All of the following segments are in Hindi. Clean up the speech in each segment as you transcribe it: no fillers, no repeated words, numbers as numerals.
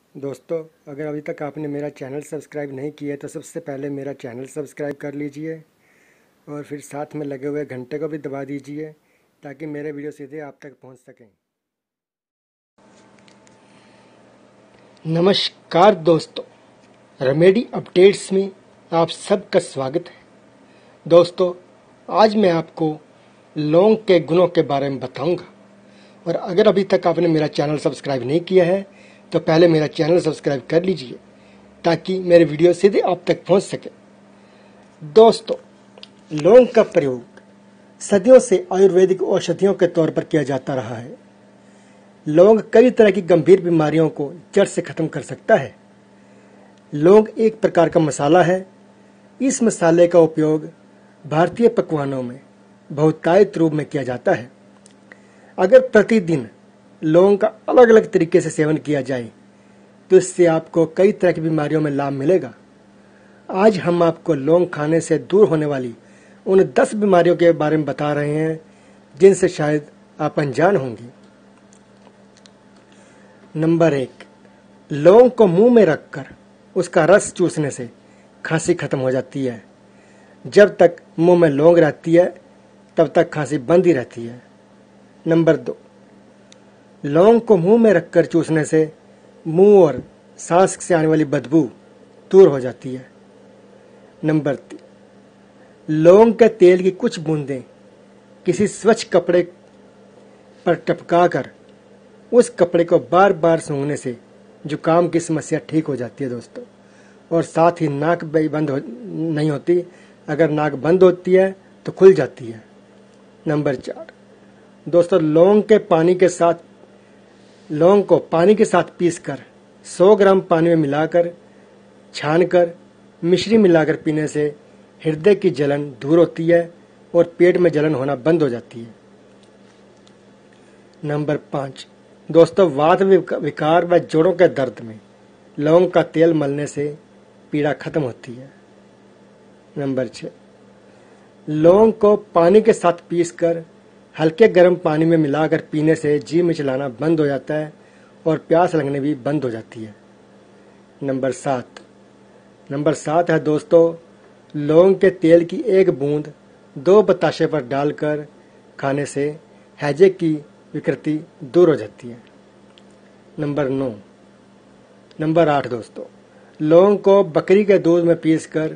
दोस्तों, अगर अभी तक आपने मेरा चैनल सब्सक्राइब नहीं किया है तो सबसे पहले मेरा चैनल सब्सक्राइब कर लीजिए और फिर साथ में लगे हुए घंटे को भी दबा दीजिए ताकि मेरे वीडियो सीधे आप तक पहुंच सकें। नमस्कार दोस्तों, रेमेडी अपडेट्स में आप सबका स्वागत है। दोस्तों, आज मैं आपको लौंग के गुणों के बारे में बताऊंगा और अगर अभी तक आपने मेरा चैनल सब्सक्राइब नहीं किया है तो पहले मेरा चैनल सब्सक्राइब कर लीजिए ताकि मेरे वीडियो सीधे आप तक पहुंच सके। दोस्तों, लौंग का प्रयोग सदियों से आयुर्वेदिक औषधियों के तौर पर किया जाता रहा है। लौंग कई तरह की गंभीर बीमारियों को जड़ से खत्म कर सकता है। लौंग एक प्रकार का मसाला है। इस मसाले का उपयोग भारतीय पकवानों में बहुतायत रूप में किया जाता है। अगर प्रतिदिन लौंग का अलग अलग तरीके से सेवन किया जाए तो इससे आपको कई तरह की बीमारियों में लाभ मिलेगा। आज हम आपको लौंग खाने से दूर होने वाली उन 10 बीमारियों के बारे में बता रहे हैं जिनसे शायद आप अनजान होंगे। नंबर 1, लौंग को मुंह में रखकर उसका रस चूसने से खांसी खत्म हो जाती है। जब तक मुंह में लौंग रहती है तब तक खांसी बंद ही रहती है। नंबर 2, लौंग को मुंह में रखकर चूसने से मुंह और सांस से आने वाली बदबू दूर हो जाती है। नंबर 3, लौंग के तेल की कुछ बूंदें किसी स्वच्छ कपड़े पर टपकाकर उस कपड़े को बार बार सूंघने से जुकाम की समस्या ठीक हो जाती है दोस्तों। और साथ ही नाक भी बंद नहीं होती, अगर नाक बंद होती है तो खुल जाती है। नंबर 4, दोस्तों, लौंग को पानी के साथ पीसकर 100 ग्राम पानी में मिलाकर छानकर मिश्री मिलाकर पीने से हृदय की जलन दूर होती है और पेट में जलन होना बंद हो जाती है। नंबर 5, दोस्तों, वात विकार व जोड़ों के दर्द में लौंग का तेल मलने से पीड़ा खत्म होती है। नंबर 6, लौंग को पानी के साथ पीसकर हल्के गर्म पानी में मिलाकर पीने से जी मिचलाना बंद हो जाता है और प्यास लगने भी बंद हो जाती है। नंबर 7 है दोस्तों, लौंग के तेल की एक बूंद 2 बताशे पर डालकर खाने से हैजे की विकृति दूर हो जाती है। नंबर 8 दोस्तों, लौंग को बकरी के दूध में पीसकर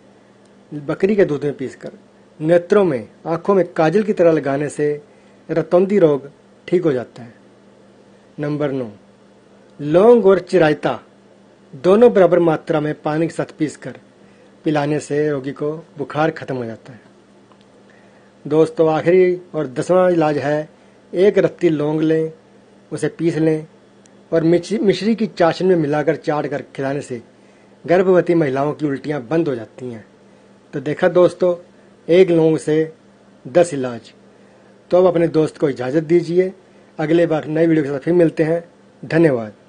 नेत्रों में, आंखों में काजल की तरह लगाने से रतौंधी रोग ठीक हो जाता है। नंबर 9, लौंग और चिरायता दोनों बराबर मात्रा में पानी के साथ पीसकर पिलाने से रोगी को बुखार खत्म हो जाता है। दोस्तों, आखिरी और 10वां इलाज है, एक रत्ती लौंग लें, उसे पीस लें और मिश्री की चाशनी में मिलाकर चाट कर खिलाने से गर्भवती महिलाओं की उल्टियां बंद हो जाती हैं। तो देखा दोस्तों, एक लौंग से 10 इलाज। तो अब अपने दोस्त को इजाज़त दीजिए। अगले बार नई वीडियो के साथ फिर मिलते हैं। धन्यवाद।